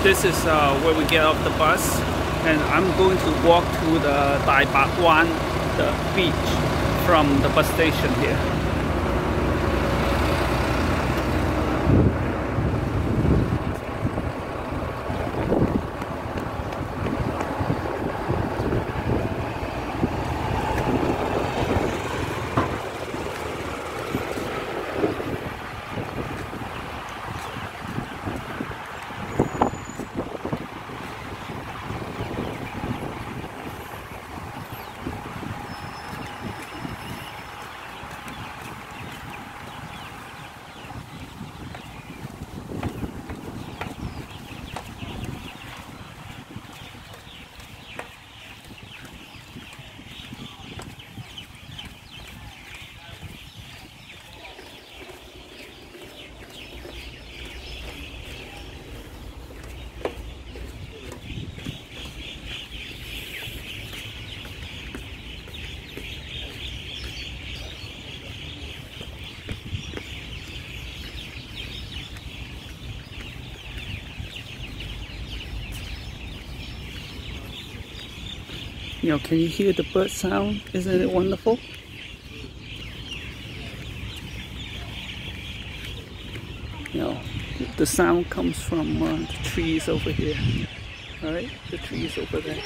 this is where we get off the bus, and I'm going to walk to the Dai Bak Wan, the beach, from the bus station here. You know, can you hear the bird sound? Isn't it wonderful? You know, the sound comes from the trees over here. Alright, the trees over there.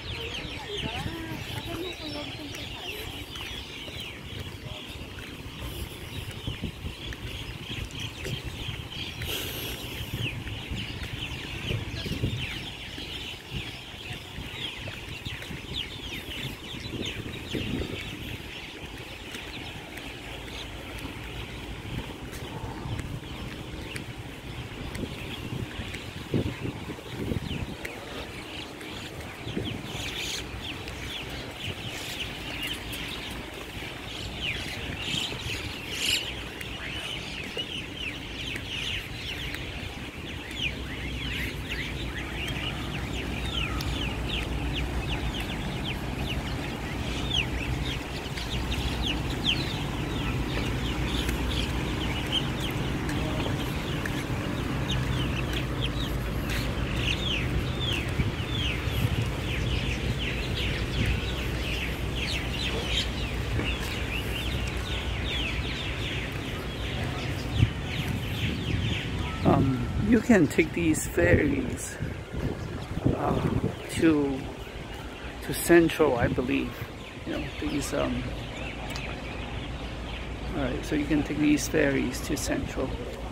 You can take these ferries to Central, I believe. You know, these alright, so you can take these ferries to Central.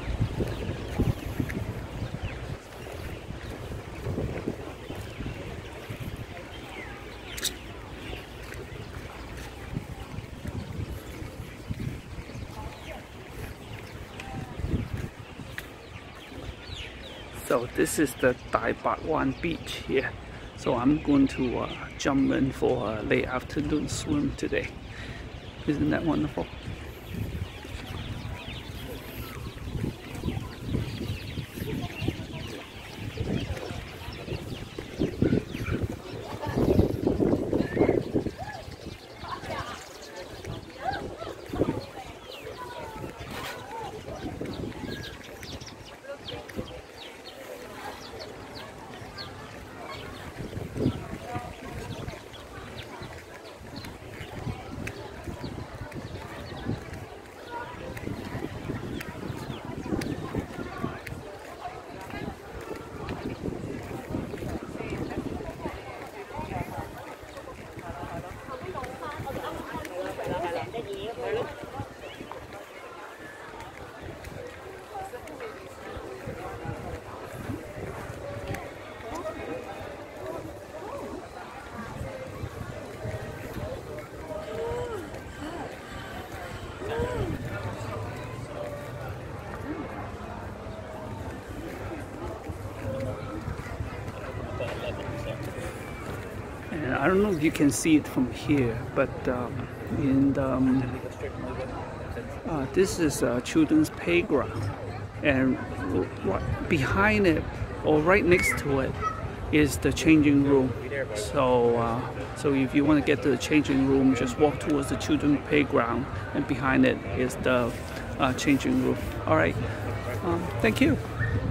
So this is the Dai Bak Wan beach here. So I'm going to jump in for a late afternoon swim today. Isn't that wonderful? And I don't know if you can see it from here, but this is a children's playground, and behind it, or right next to it, is the changing room. So, so if you want to get to the changing room, just walk towards the children's playground, and behind it is the changing room. All right, thank you.